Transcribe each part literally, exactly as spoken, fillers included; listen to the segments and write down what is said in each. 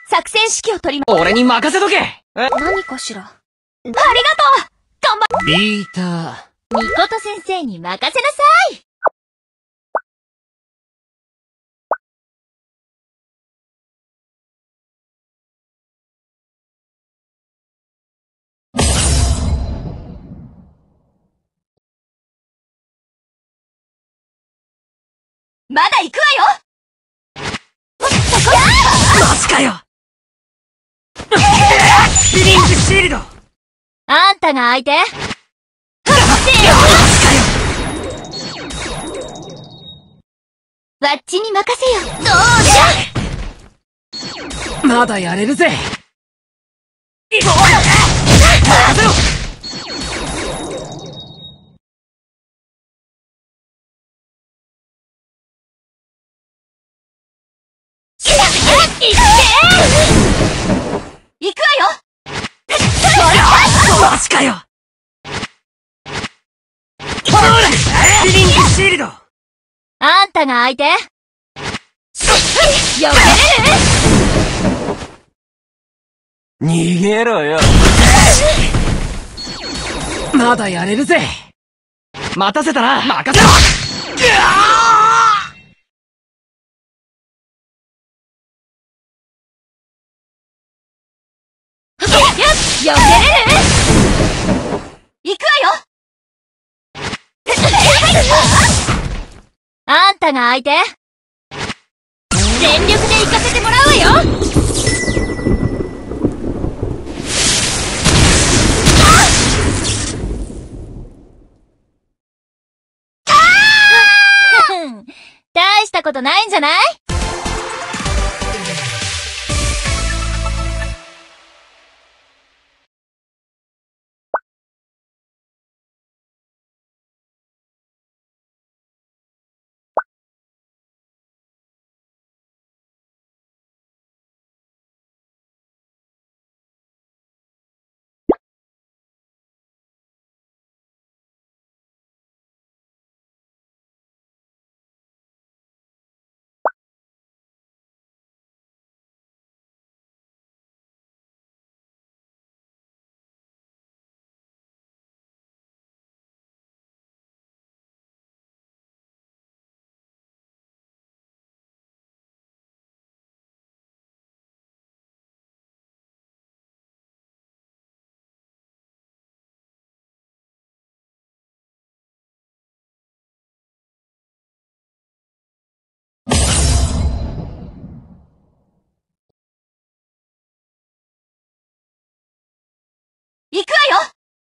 作戦指揮を取りま、 俺に任せとけ。え、 何かしら。ありがとう。頑張っ、 ビータみこと先生に任せなさい。まだ行くわよ。 マジかよ。スピリングシールド。 あんたが相手？わっちに任せよ。どうじゃ。 まだやれるぜ。任せろ。 行くわよ。 マジかよ。ほら、スピリングシールド。 あんたが相手？よけれる？ 逃げろよ。まだやれるぜ。待たせたな。任せろ。 よけれる？行くわよ。あんたが相手？全力で行かせてもらうわよ。大したことないんじゃない？行くわよ。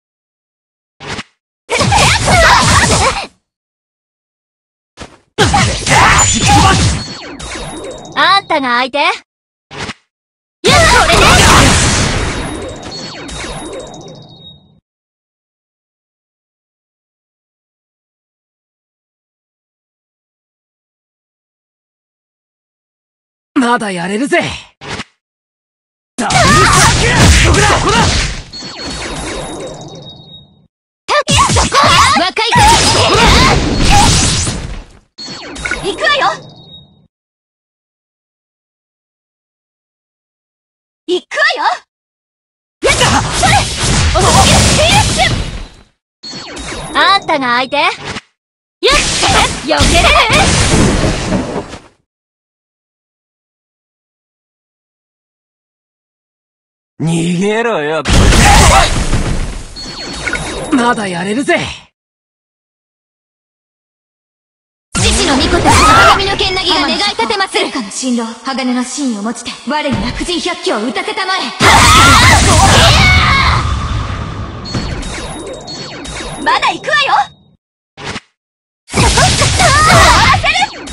あんたが相手？やっ、これで。 まだやれるぜ。そこだ、そこだ。 若い子行くわよ。行くわよ。やった。それ。あんたが相手？やっ、よけれる？ 逃げろよ。まだやれるぜ。 父の御子たちの鏡の剣なぎが願い立てます。かの神郎、鋼の真意を持ちて我に悪人百鬼を打たせたまえ。まだ行くわよ。終わらせる。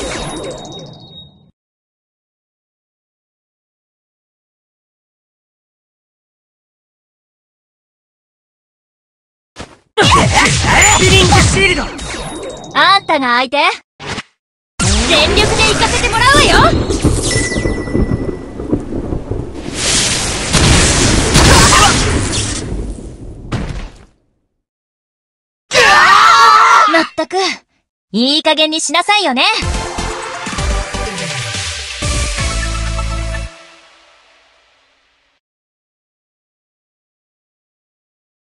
スピリングシールド。 あんたが相手？全力で行かせてもらうわよ。まったく、いい加減にしなさいよね。